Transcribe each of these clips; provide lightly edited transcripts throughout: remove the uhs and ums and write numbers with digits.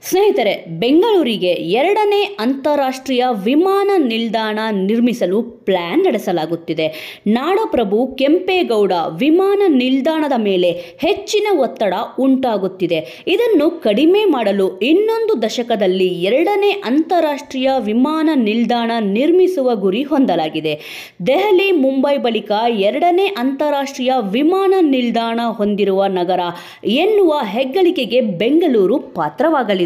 ಸ್ನೇಹಿತರೆ, ಬೆಂಗಳೂರಿಗೆ ಎರಡನೇ ಅಂತಾರಾಷ್ಟ್ರೀಯ ವಿಮಾನ ನಿಲ್ದಾಣ ನಿರ್ಮಿಸಲು ಪ್ಲಾನ್ ನಡೆಸಲಾಗುತ್ತಿದೆ. ನಾಡಪ್ರಭು ಕೆಂಪೇಗೌಡ ವಿಮಾನ ನಿಲ್ದಾಣದ ಮೇಲೆ ಹೆಚ್ಚಿನ ಒತ್ತಡ ಉಂಟಾಗುತ್ತಿದೆ. ಇದನ್ನು ಕಡಿಮೆ ಮಾಡಲು ಇನ್ನೊಂದು ದಶಕದಲ್ಲಿ ಎರಡನೇ ಅಂತಾರಾಷ್ಟ್ರೀಯ ವಿಮಾನ ನಿಲ್ದಾಣ ನಿರ್ಮಿಸುವ ಗುರಿ ಹೊಂದಲಾಗಿದೆ. ದೆಹಲಿ, ಮುಂಬೈ ಬಳಿಕ ಎರಡನೇ ಅಂತಾರಾಷ್ಟ್ರೀಯ ವಿಮಾನ ನಿಲ್ದಾಣ ಹೊಂದಿರುವ ನಗರ ಎನ್ನುವ ಹೆಗ್ಗಳಿಕೆಗೆ ಬೆಂಗಳೂರು ಪಾತ್ರವಾಗಲಿದೆ.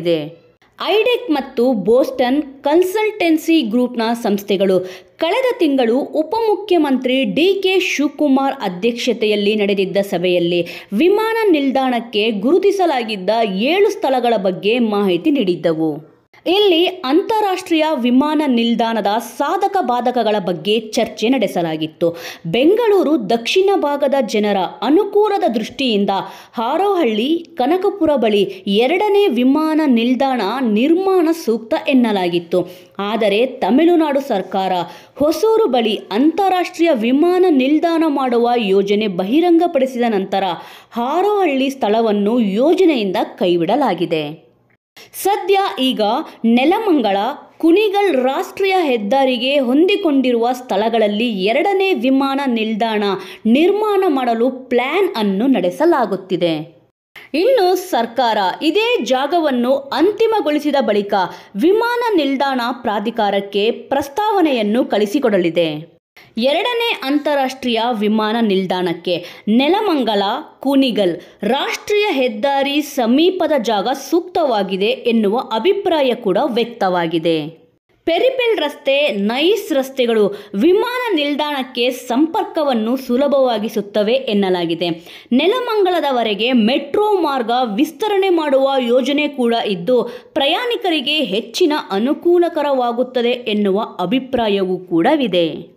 ಐಡೆಕ್ ಮತ್ತು ಬೋಸ್ಟನ್ ಕನ್ಸಲ್ಟೆನ್ಸಿ ಗ್ರೂಪ್ನ ಸಂಸ್ಥೆಗಳು ಕಳೆದ ತಿಂಗಳು ಉಪಮುಖ್ಯಮಂತ್ರಿ ಡಿ.ಕೆ. ಶಿವಕುಮಾರ್ ಅಧ್ಯಕ್ಷತೆಯಲ್ಲಿ ನಡೆದಿದ್ದ ಸಭೆಯಲ್ಲಿ ವಿಮಾನ ನಿಲ್ದಾಣಕ್ಕೆ ಗುರುತಿಸಲಾಗಿದ್ದ 7 ಸ್ಥಳಗಳ ಬಗ್ಗೆ ಮಾಹಿತಿ ನೀಡಿದ್ದವು. ಇಲ್ಲಿ ಅಂತಾರಾಷ್ಟ್ರೀಯ ವಿಮಾನ ನಿಲ್ದಾಣದ ಸಾಧಕ ಬಾಧಕಗಳ ಬಗ್ಗೆ ಚರ್ಚೆ ನಡೆಸಲಾಗಿತ್ತು. ಬೆಂಗಳೂರು ದಕ್ಷಿಣ ಭಾಗದ ಜನರ ಅನುಕೂಲದ ದೃಷ್ಟಿಯಿಂದ ಹಾರೋಹಳ್ಳಿ, ಕನಕಪುರ ಬಳಿ ಎರಡನೇ ವಿಮಾನ ನಿಲ್ದಾಣ ನಿರ್ಮಾಣ ಸೂಕ್ತ ಎನ್ನಲಾಗಿತ್ತು. ಆದರೆ ತಮಿಳುನಾಡು ಸರ್ಕಾರ ಹೊಸೂರು ಬಳಿ ಅಂತಾರಾಷ್ಟ್ರೀಯ ವಿಮಾನ ನಿಲ್ದಾಣ ಮಾಡುವ ಯೋಜನೆ ಬಹಿರಂಗಪಡಿಸಿದ ನಂತರ ಹಾರೋಹಳ್ಳಿ ಸ್ಥಳವನ್ನು ಯೋಜನೆಯಿಂದ ಕೈಬಿಡಲಾಗಿದೆ. ಸದ್ಯ ಈಗ ನೆಲಮಂಗಲ, ಕುಣಿಗಲ್ ರಾಷ್ಟ್ರೀಯ ಹೆದ್ದಾರಿಗೆ ಹೊಂದಿಕೊಂಡಿರುವ ಸ್ಥಳಗಳಲ್ಲಿ ಎರಡನೇ ವಿಮಾನ ನಿಲ್ದಾಣ ನಿರ್ಮಾಣ ಮಾಡಲು ಪ್ಲಾನ್ ಅನ್ನು ನಡೆಸಲಾಗುತ್ತಿದೆ. ಇನ್ನು ಸರ್ಕಾರ ಇದೇ ಜಾಗವನ್ನು ಅಂತಿಮಗೊಳಿಸಿದ ಬಳಿಕ ವಿಮಾನ ನಿಲ್ದಾಣ ಪ್ರಾಧಿಕಾರಕ್ಕೆ ಪ್ರಸ್ತಾವನೆಯನ್ನು ಕಳಿಸಿಕೊಡಲಿದೆ. ಎರಡನೇ ಅಂತಾರಾಷ್ಟ್ರೀಯ ವಿಮಾನ ನಿಲ್ದಾಣಕ್ಕೆ ನೆಲಮಂಗಲ, ಕುಣಿಗಲ್ ರಾಷ್ಟ್ರೀಯ ಹೆದ್ದಾರಿ ಸಮೀಪದ ಜಾಗ ಸೂಕ್ತವಾಗಿದೆ ಎನ್ನುವ ಅಭಿಪ್ರಾಯ ಕೂಡ ವ್ಯಕ್ತವಾಗಿದೆ. ಪೆರಿಪೆಲ್ ರಸ್ತೆ, ನೈಸ್ ರಸ್ತೆಗಳು ವಿಮಾನ ನಿಲ್ದಾಣಕ್ಕೆ ಸಂಪರ್ಕವನ್ನು ಸುಲಭವಾಗಿಸುತ್ತವೆ ಎನ್ನಲಾಗಿದೆ. ನೆಲಮಂಗಲದವರೆಗೆ ಮೆಟ್ರೋ ಮಾರ್ಗ ವಿಸ್ತರಣೆ ಮಾಡುವ ಯೋಜನೆ ಕೂಡ ಇದ್ದು ಪ್ರಯಾಣಿಕರಿಗೆ ಹೆಚ್ಚಿನ ಅನುಕೂಲಕರವಾಗುತ್ತದೆ ಎನ್ನುವ ಅಭಿಪ್ರಾಯವೂ ಕೂಡ ಇದೆ.